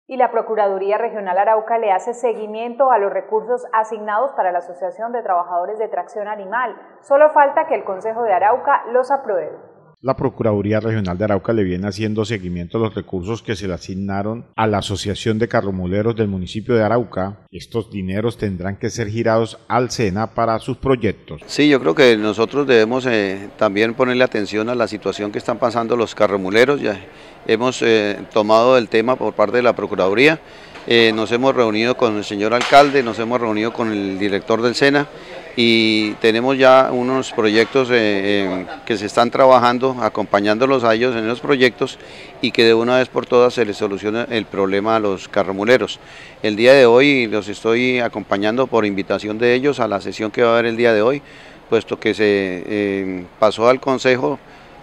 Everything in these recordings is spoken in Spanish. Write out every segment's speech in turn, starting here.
Y la Procuraduría Regional Arauca le hace seguimiento a los recursos asignados para la Asociación de Trabajadores de Tracción Animal. Solo falta que el Consejo de Arauca los apruebe. La Procuraduría Regional de Arauca le viene haciendo seguimiento a los recursos que se le asignaron a la Asociación de Carromuleros del municipio de Arauca. Estos dineros tendrán que ser girados al SENA para sus proyectos. Sí, yo creo que nosotros debemos también ponerle atención a la situación que están pasando los carromuleros. Ya hemos tomado el tema por parte de la Procuraduría. Nos hemos reunido con el señor alcalde, nos hemos reunido con el director del SENA y tenemos ya unos proyectos que se están trabajando, acompañándolos a ellos en los proyectos y que de una vez por todas se les solucione el problema a los carromuleros. El día de hoy los estoy acompañando por invitación de ellos a la sesión que va a haber el día de hoy, puesto que se pasó al Consejo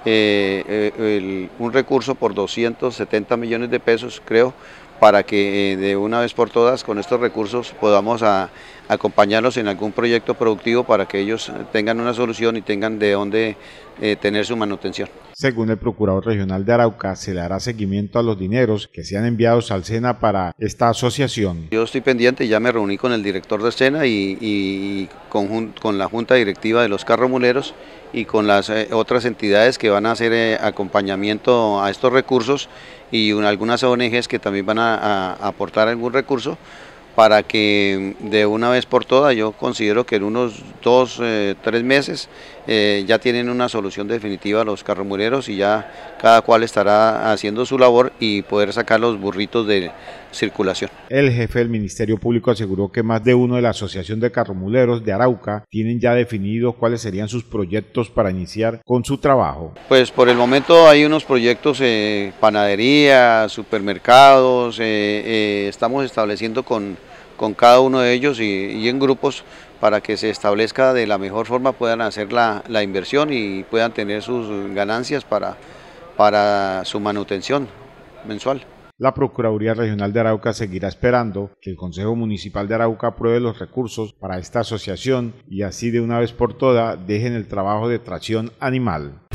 un recurso por 270 millones de pesos, creo, para que de una vez por todas con estos recursos podamos acompañarlos en algún proyecto productivo para que ellos tengan una solución y tengan de dónde tener su manutención. Según el Procurador Regional de Arauca, se le hará seguimiento a los dineros que sean enviados al SENA para esta asociación. Yo estoy pendiente, ya me reuní con el director del SENA y con la Junta Directiva de los Carromuleros y con las otras entidades que van a hacer acompañamiento a estos recursos y algunas ONGs que también van a aportar algún recurso para que de una vez por todas, yo considero que en unos 2-3 meses ya tienen una solución definitiva los carromuleros y ya cada cual estará haciendo su labor y poder sacar los burritos de circulación. El jefe del Ministerio Público aseguró que más de uno de la Asociación de Carromuleros de Arauca tienen ya definidos cuáles serían sus proyectos para iniciar con su trabajo. Pues por el momento hay unos proyectos, panadería, supermercados, estamos estableciendo con cada uno de ellos y en grupos para que se establezca de la mejor forma, puedan hacer la inversión y puedan tener sus ganancias para su manutención mensual. La Procuraduría Regional de Arauca seguirá esperando que el Consejo Municipal de Arauca apruebe los recursos para esta asociación y así de una vez por todas dejen el trabajo de tracción animal.